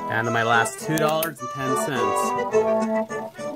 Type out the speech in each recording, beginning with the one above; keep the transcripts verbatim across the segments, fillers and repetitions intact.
Down to my last two dollars and ten cents.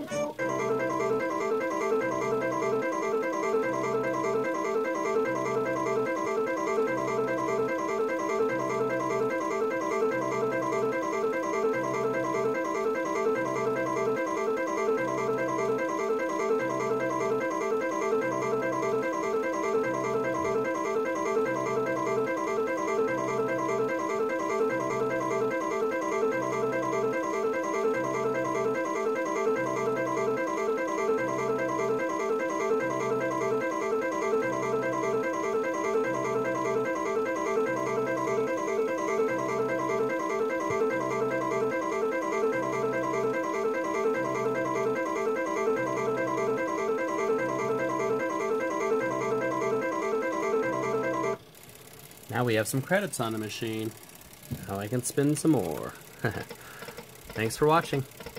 Now we have some credits on the machine. Now I can spin some more. Thanks for watching.